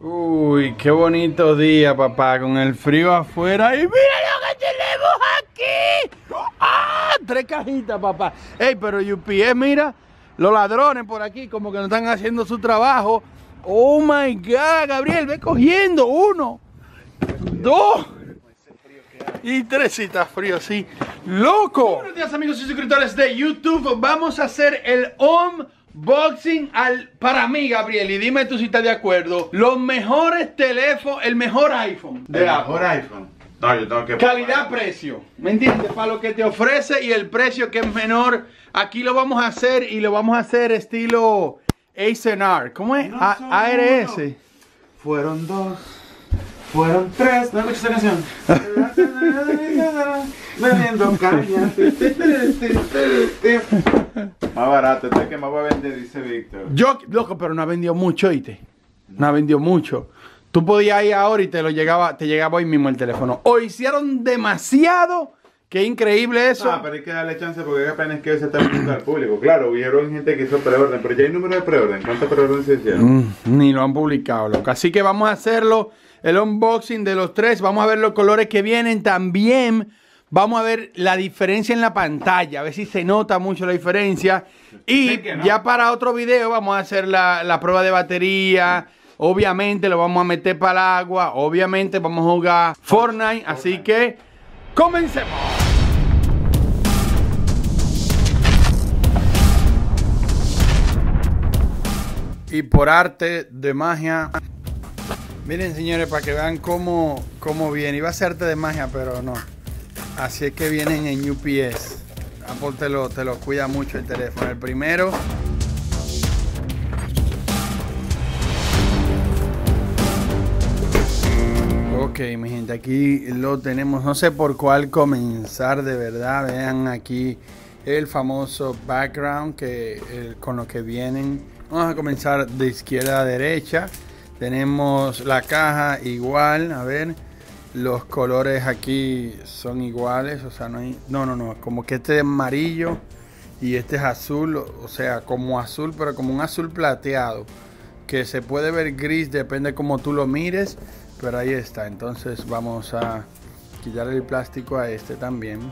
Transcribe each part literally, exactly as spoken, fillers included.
Uy, qué bonito día, papá, con el frío afuera. Y mira lo que tenemos aquí. ¡Ah! Tres cajitas, papá. Ey, pero U P S, mira, los ladrones por aquí como que no están haciendo su trabajo. Oh my God, Gabriel, ve cogiendo. Uno, dos y tres. Si está frío, sí. ¡Loco! Buenos días, amigos y suscriptores de YouTube. Vamos a hacer el unboxing al, para mí, Gabriel, y dime tú si estás de acuerdo. Los mejores teléfonos, el mejor iPhone. El mejor iPhone. No, yo tengo que... Calidad-precio, ¿me entiendes? Para lo que te ofrece y el precio que es menor. Aquí lo vamos a hacer y lo vamos a hacer estilo A S M R. ¿Cómo es? No A R S. Fueron dos, fueron tres. ¿No escuchas esa canción? Bebiendo caña. Más barato, este que más va a vender, dice Víctor. Yo, loco, pero no ha vendido mucho, ¿oíste? No ha vendido mucho. Tú podías ir ahora y te lo llegaba, te llegaba hoy mismo el teléfono. O hicieron demasiado. Qué increíble eso. Ah, pero hay que darle chance porque apenas que hoy se está vendiendo al público. Claro, hubieron gente que hizo preorden, pero ya hay número de preorden. ¿Cuántos preorden se hicieron? Mm, ni lo han publicado, loco. Así que vamos a hacerlo, el unboxing de los tres. Vamos a ver los colores que vienen. También vamos a ver la diferencia en la pantalla. A ver si se nota mucho la diferencia. Y no. Ya para otro video vamos a hacer la, la prueba de batería. Obviamente lo vamos a meter para el agua. Obviamente vamos a jugar Fortnite. Así que comencemos. Y por arte de magia, miren, señores, para que vean cómo, cómo viene. Iba a ser arte de magia, pero no. Así es que vienen en U P S. Apple te lo, te lo cuida mucho el teléfono. El primero. Ok, mi gente, aquí lo tenemos. No sé por cuál comenzar, de verdad. Vean aquí el famoso background que, el, con lo que vienen. Vamos a comenzar de izquierda a derecha. Tenemos la caja igual. A ver, los colores aquí son iguales. O sea, no hay... No, no, no. Como que este es amarillo y este es azul. O sea, como azul, pero como un azul plateado. Que se puede ver gris, depende como tú lo mires. Pero ahí está. Entonces vamos a quitar el plástico a este también.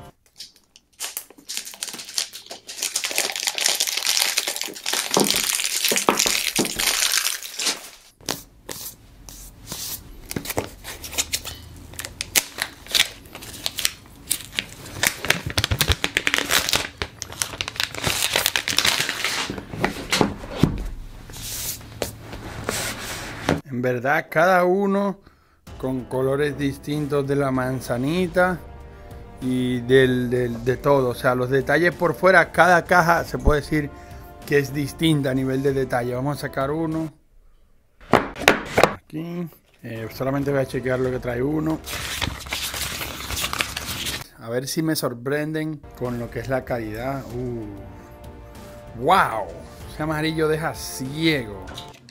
En verdad, cada uno con colores distintos de la manzanita y del, del, de todo. O sea, los detalles por fuera, cada caja se puede decir que es distinta a nivel de detalle. Vamos a sacar uno. Aquí. Eh, solamente voy a chequear lo que trae uno. A ver si me sorprenden con lo que es la calidad. Uh. ¡Wow! Ese amarillo deja ciego.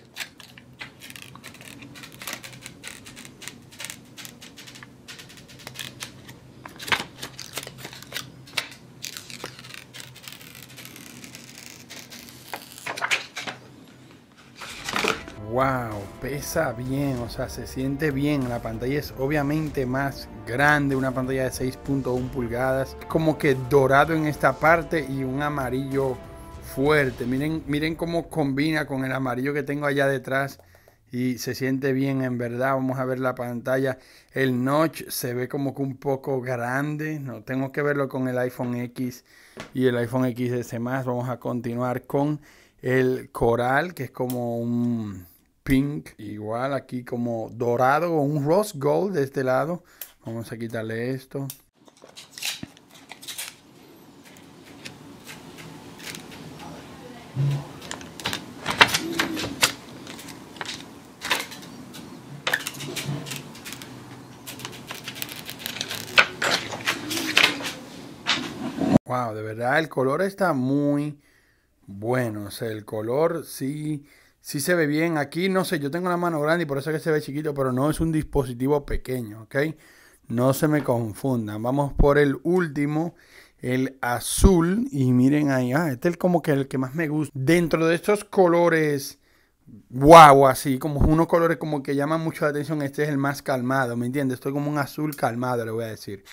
Wow, pesa bien, o sea, se siente bien. La pantalla es obviamente más grande, una pantalla de seis punto uno pulgadas, como que dorado en esta parte y un amarillo fuerte. Miren, miren cómo combina con el amarillo que tengo allá detrás y se siente bien en verdad. Vamos a ver la pantalla. El notch se ve como que un poco grande. No, tengo que verlo con el iPhone X y el iPhone X S más. Vamos a continuar con el coral, que es como un pink, igual aquí como dorado o un rose gold de este lado. Vamos a quitarle esto. Wow, de verdad el color está muy bueno. O sea, el color sí, sí se ve bien. Aquí no sé, yo tengo la mano grande y por eso es que se ve chiquito, pero no es un dispositivo pequeño, ¿ok? No se me confundan. Vamos por el último, el azul. Y miren ahí, ah, este es como que el que más me gusta. Dentro de estos colores guau, así, como unos colores como que llaman mucho la atención. Este es el más calmado, ¿me entiendes? Estoy como un azul calmado, le voy a decir.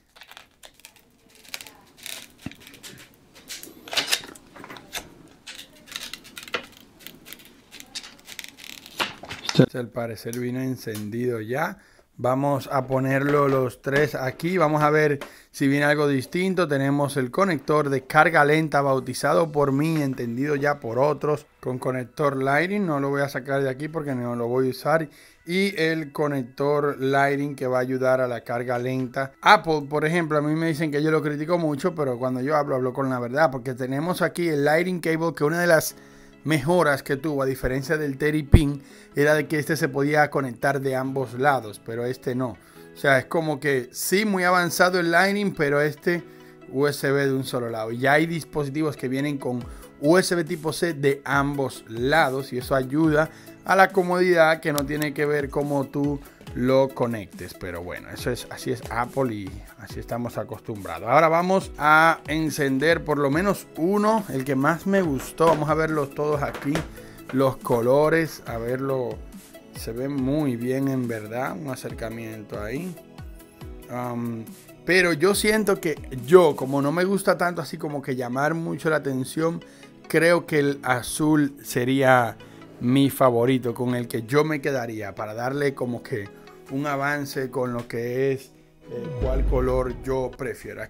Al parecer vino encendido ya. Vamos a ponerlo los tres aquí. Vamos a ver si viene algo distinto. Tenemos el conector de carga lenta bautizado por mí, entendido ya por otros, con conector Lightning. No lo voy a sacar de aquí porque no lo voy a usar. Y el conector Lightning que va a ayudar a la carga lenta. Apple, por ejemplo, a mí me dicen que yo lo critico mucho, pero cuando yo hablo, hablo con la verdad. Porque tenemos aquí el Lightning Cable, que una de las mejoras que tuvo, a diferencia del Teddy Pin, era de que este se podía conectar de ambos lados, pero este no. O sea, es como que sí, muy avanzado el Lightning, pero este U S B de un solo lado. Ya hay dispositivos que vienen con U S B tipo C de ambos lados y eso ayuda a la comodidad, que no tiene que ver cómo tú lo conectes. Pero bueno, eso es, así es Apple y así estamos acostumbrados. Ahora vamos a encender por lo menos uno, el que más me gustó. Vamos a verlos todos aquí, los colores, a verlo. Se ve muy bien en verdad, un acercamiento ahí. Um, pero yo siento que yo, como no me gusta tanto así como que llamar mucho la atención, creo que el azul sería mi favorito, con el que yo me quedaría para darle como que un avance con lo que es eh, cuál color yo prefiero.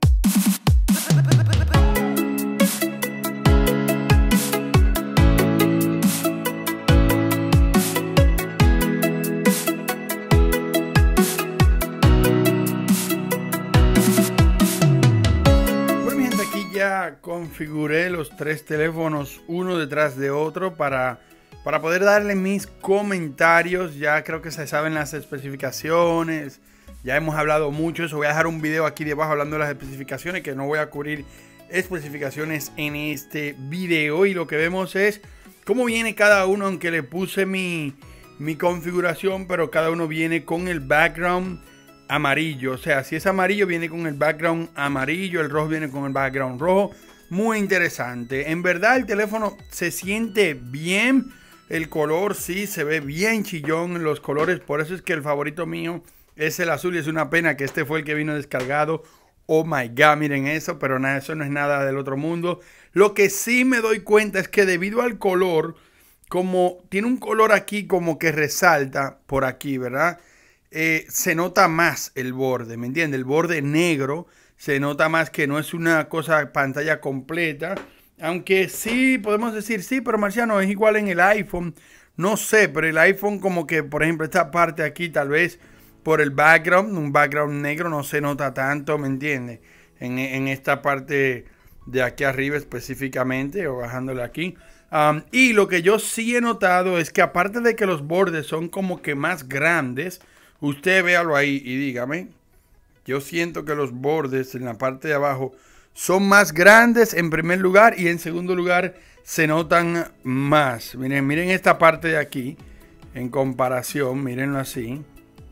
Bueno, mi gente, aquí ya configuré los tres teléfonos uno detrás de otro para Para poder darle mis comentarios. Ya creo que se saben las especificaciones. Ya hemos hablado mucho de eso. Voy a dejar un video aquí debajo hablando de las especificaciones, que no voy a cubrir especificaciones en este video. Y lo que vemos es cómo viene cada uno, aunque le puse mi, mi configuración, pero cada uno viene con el background amarillo. O sea, si es amarillo, viene con el background amarillo. El rojo viene con el background rojo. Muy interesante. En verdad el teléfono se siente bien. El color sí se ve bien chillón, los colores, por eso es que el favorito mío es el azul y es una pena que este fue el que vino descargado. Oh my god, miren eso, pero nada, eso no es nada del otro mundo. Lo que sí me doy cuenta es que debido al color, como tiene un color aquí como que resalta por aquí, ¿verdad? Eh, se nota más el borde, ¿me entiendes? El borde negro se nota más, que no es una cosa pantalla completa. Aunque sí, podemos decir sí, pero Marciano, es igual en el iPhone. No sé, pero el iPhone como que, por ejemplo, esta parte aquí tal vez por el background, un background negro no se nota tanto, ¿me entiendes? En, en esta parte de aquí arriba específicamente, o bajándole aquí. Um, y lo que yo sí he notado es que aparte de que los bordes son como que más grandes, usted véalo ahí y dígame, yo siento que los bordes en la parte de abajo son más grandes en primer lugar, y en segundo lugar se notan más. Miren, miren esta parte de aquí en comparación, mírenlo así.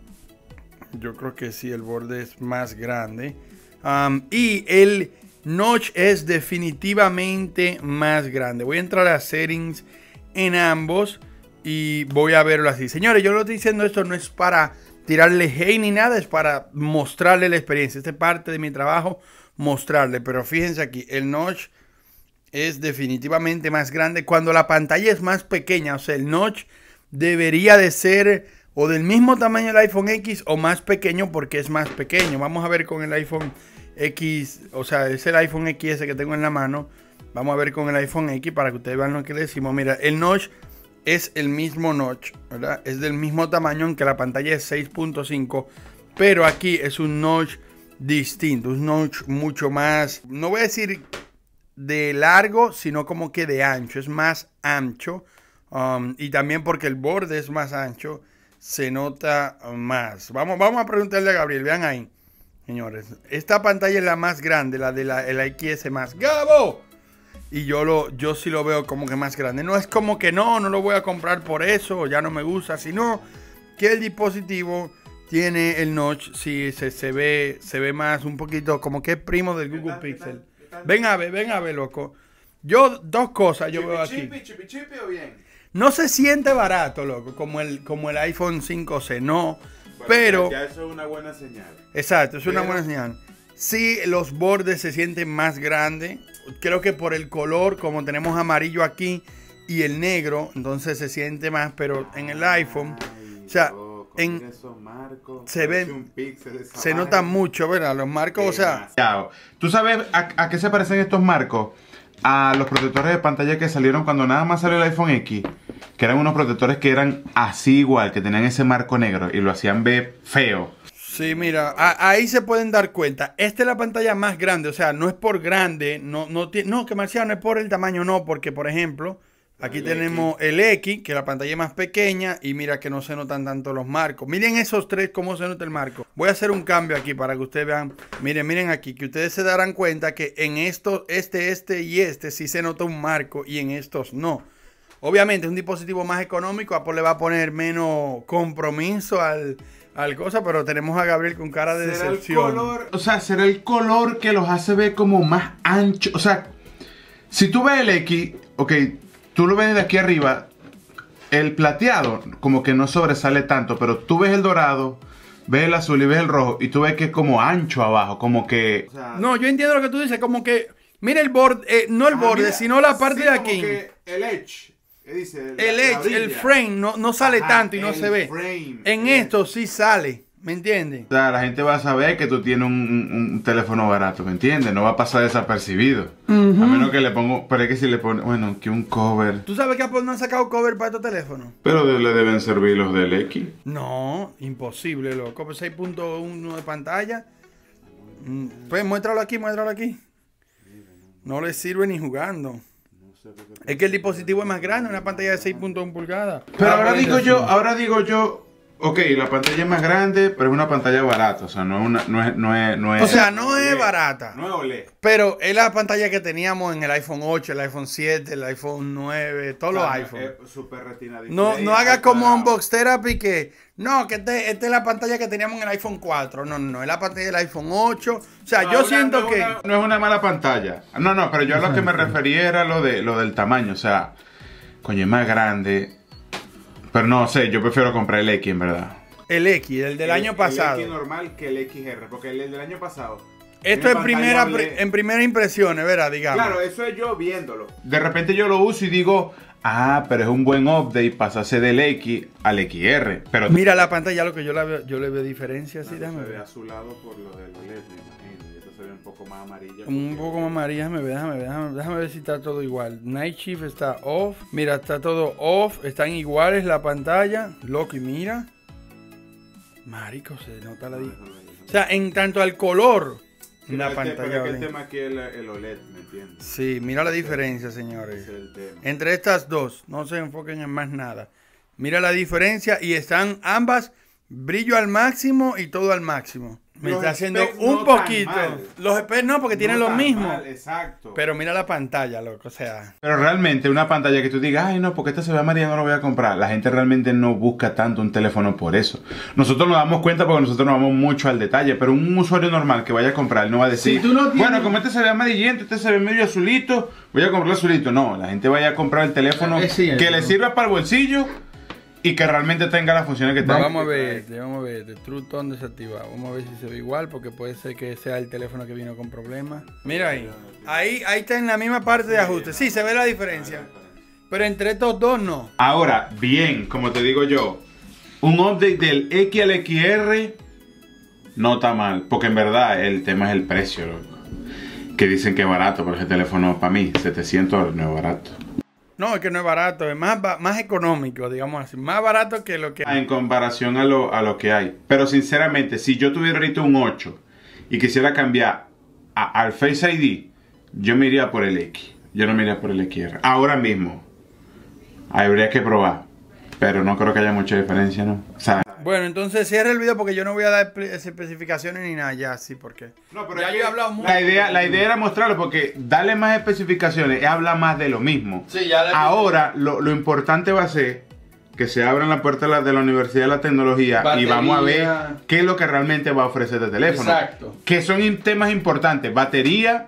Yo creo que sí, el borde es más grande. Um, y el notch es definitivamente más grande. Voy a entrar a settings en ambos y voy a verlo así. Señores, yo lo estoy diciendo, esto no es para tirarle hate ni nada, es para mostrarle la experiencia. Esta es parte de mi trabajo, mostrarle. Pero fíjense aquí, el notch es definitivamente más grande cuando la pantalla es más pequeña. O sea, el notch debería de ser o del mismo tamaño del iPhone X o más pequeño, porque es más pequeño. Vamos a ver con el iPhone X, o sea, es el iPhone X ese que tengo en la mano. Vamos a ver con el iPhone X para que ustedes vean lo que le decimos. Mira, el notch es el mismo notch, ¿verdad? Es del mismo tamaño, aunque la pantalla es seis punto cinco, pero aquí es un notch distinto, un notch mucho más, no voy a decir de largo, sino como que de ancho, es más ancho. Um, y también porque el borde es más ancho, se nota más. Vamos, vamos a preguntarle a Gabriel, vean ahí, señores. Esta pantalla es la más grande, la de la el X S más. ¡Gabo! Y yo, lo, yo sí lo veo como que más grande. No es como que no, no lo voy a comprar por eso, ya no me gusta, sino que el dispositivo tiene el notch, sí, se, se, ve, se ve más un poquito como que es primo del Google Pixel. Ven a ver, ven a ver, loco. Yo, dos cosas yo veo aquí. ¿Chipi, chipi, chipi o bien? No se siente barato, loco, como el, como el iPhone cinco C, no. Bueno, pero... Ya eso es una buena señal. Exacto, es pero, una buena señal. Sí, los bordes se sienten más grandes. Creo que por el color, como tenemos amarillo aquí y el negro, entonces se siente más, pero en el iPhone, ay, o sea, loco, en, esos marcos, se ven, un píxel, se nota mucho, ¿verdad? Los marcos, o sea... ¿Tú sabes a, a qué se parecen estos marcos? A los protectores de pantalla que salieron cuando nada más salió el iPhone X, que eran unos protectores que eran así igual, que tenían ese marco negro y lo hacían ver feo. Sí, mira, a, ahí se pueden dar cuenta. Esta es la pantalla más grande, o sea, no es por grande, no, no, no, que Marciano, no es por el tamaño, no, porque por ejemplo, aquí el tenemos X. el X, que la pantalla es más pequeña, y mira que no se notan tanto los marcos. Miren esos tres, cómo se nota el marco. Voy a hacer un cambio aquí para que ustedes vean. Miren, miren aquí, que ustedes se darán cuenta que en estos, este, este y este sí se nota un marco, y en estos no. Obviamente, es un dispositivo más económico, Apple le va a poner menos compromiso al... al cosa, pero tenemos a Gabriel con cara de ¿Será decepción. El color, o sea, será el color que los hace ver como más ancho. O sea, si tú ves el X, ok, tú lo ves de aquí arriba, el plateado como que no sobresale tanto, pero tú ves el dorado, ves el azul y ves el rojo, y tú ves que es como ancho abajo, como que... O sea, no, yo entiendo lo que tú dices, como que, mira el borde, eh, no el ah, borde, mira, sino la parte sí, de como aquí. que el edge. Dice, el la, edge, la el frame no, no sale Ajá, tanto y no se ve. Frame, en esto sí sale, ¿me entiendes? O sea, la gente va a saber que tú tienes un, un, un teléfono barato, ¿me entiendes? No va a pasar desapercibido. Uh -huh. A menos que le pongo, pero es que si le pone, bueno, que un cover. ¿Tú sabes que Apple no ha sacado cover para estos teléfonos? Pero de, le deben servir los del X. No, imposible, loco. seis punto uno de pantalla. Pues muéstralo aquí, muéstralo aquí. No le sirve ni jugando. Es que el dispositivo es más grande, una pantalla de seis punto uno pulgadas. Pero ahora digo yo, ahora digo yo, ok, la pantalla es más grande, pero es una pantalla barata, o sea, no es una, no es, no es, no es. O sea, no es barata. No es O L E D. Pero es la pantalla que teníamos en el iPhone ocho, el iPhone siete, el iPhone nueve, todos o sea, los iPhones. Super retina no, no haga como Unbox Therapy que, no, que esta este es la pantalla que teníamos en el iPhone cuatro. No, no, es la pantalla del iPhone ocho. O sea, no, yo una, siento no que... Una, no es una mala pantalla. No, no, pero yo a lo que me refería era lo, de, lo del tamaño. O sea, coño, es más grande. Pero no sé, yo prefiero comprar el X, en verdad. El X, el del el, año pasado. El X normal que el X R, porque el del año pasado... Esto es primera, en primera impresiones, ¿verdad? Digamos. Claro, eso es yo viéndolo. De repente yo lo uso y digo, ah, pero es un buen update, pasarse del X al X R. Pero mira la pantalla, lo que yo, la veo, yo le veo diferencia. Así, no, se ve azulado por lo del O L E D, me imagino. Y esto se ve un poco más amarilla. Un poco más amarilla, déjame ver, déjame ver, déjame, déjame ver si está todo igual. Night Shift está off. Mira, está todo off. Están iguales la pantalla. Loco, y mira. Marico, se nota la diferencia. O sea, en tanto al color... Sí, la pantalla. Pero el tema aquí es el, el O L E D, ¿me entiendes? Sí, mira la diferencia, señores. Ese es el tema. Entre estas dos, no se enfoquen en más nada. Mira la diferencia y están ambas brillo al máximo y todo al máximo. Me los está haciendo un no poquito. Los specs no, porque no tienen lo mismo. Mal, exacto. Pero mira la pantalla, loco, o sea. Pero realmente una pantalla que tú digas, ay no, porque esta se ve amarilla, no lo voy a comprar. La gente realmente no busca tanto un teléfono por eso. Nosotros nos damos cuenta porque nosotros nos vamos mucho al detalle, pero un usuario normal que vaya a comprar no va a decir, si tú no tienes... bueno, como este se ve amarillento, este se ve medio azulito, voy a comprar azulito. No, la gente vaya a comprar el teléfono es cierto, que le sirva para el bolsillo y que realmente tenga las funciones que tenga. Vamos a ver, vamos a ver, de True Tone desactivado. Vamos a ver si se ve igual, porque puede ser que sea el teléfono que vino con problemas. Mira ahí, ahí, ahí está en la misma parte de ajuste. Sí, se ve la diferencia. Pero entre estos dos no. Ahora, bien, como te digo yo, un update del X al X R no está mal, porque en verdad el tema es el precio, loco. Que dicen que es barato, pero ese teléfono para mí, setecientos dólares no es barato. No, es que no es barato, es más, más económico, digamos así. Más barato que lo que... En comparación a lo, a lo que hay. Pero sinceramente, si yo tuviera ahorita un ocho y quisiera cambiar a, al Face I D, yo me iría por el X. Yo no me iría por el X R. Ahora mismo, habría que probar. Pero no creo que haya mucha diferencia, ¿no? O sea, bueno, entonces cierra el video porque yo no voy a dar especificaciones ni nada ya, sí, porque... No, pero ya yo he hablado mucho. La idea, la idea era mostrarlo porque darle más especificaciones habla más de lo mismo. Sí, ya le... Ahora, lo, lo importante va a ser que se abran las puertas de la, de la Universidad de la Tecnología. Batería. Y vamos a ver qué es lo que realmente va a ofrecer este teléfono. Exacto. Que son temas importantes. Batería,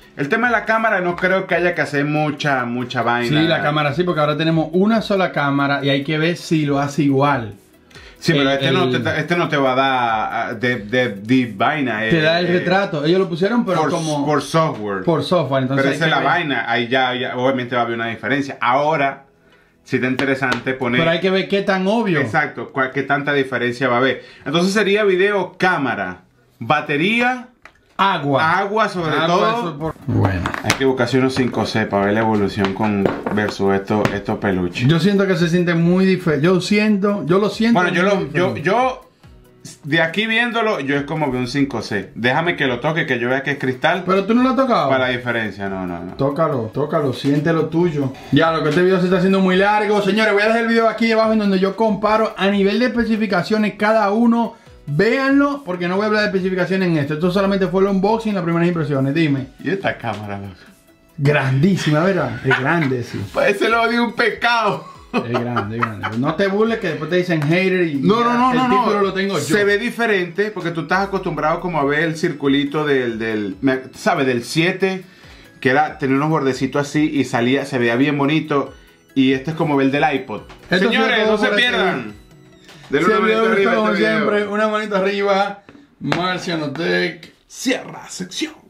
El tema de la cámara no creo que haya que hacer mucha, mucha vaina. Sí, la cámara sí, porque ahora tenemos una sola cámara y hay que ver si lo hace igual. Sí, el, pero este, el, no te, este no te va a dar de, de, de vaina. Te eh, da el eh, retrato. Ellos lo pusieron, pero por, como... Por software. Por software. Entonces pero esa es la ver. vaina. Ahí ya, ya obviamente va a haber una diferencia. Ahora, sí está interesante poner... Pero hay que ver qué tan obvio. Exacto, cuál, qué tanta diferencia va a haber. Entonces sería video, cámara, batería... Agua. Agua sobre Agua, todo. Por... Bueno. Hay que buscarse unos cinco C para ver la evolución con versus estos estos peluches. Yo siento que se siente muy diferente. Yo siento, yo lo siento. Bueno, yo lo, yo, yo de aquí viéndolo, yo es como que un cinco C. Déjame que lo toque, que yo vea que es cristal. Pero tú no lo has tocado. Para la diferencia, no, no, no. Tócalo, tócalo, siente lo tuyo. Ya, lo que este video se está haciendo muy largo. Señores, voy a dejar el video aquí abajo en donde yo comparo a nivel de especificaciones cada uno. Véanlo, porque no voy a hablar de especificaciones en esto. Esto solamente fue el unboxing, las primeras impresiones. Dime. ¿Y esta cámara, loco? Grandísima, ¿verdad? Es grande, sí. Parece lo de un pecado. Es grande, es grande. No te burles que después te dicen hater y no, no, no, el no, título no. lo tengo yo. Se ve diferente porque tú estás acostumbrado como a ver el circulito del, del ¿sabes? Del siete, que era tener unos bordecitos así y salía, se veía bien bonito. Y este es como ver el del iPod. Esto Señores, no se pierdan. Denle una manito arriba, como siempre, una manito arriba. Marcianotech. Cierra sección.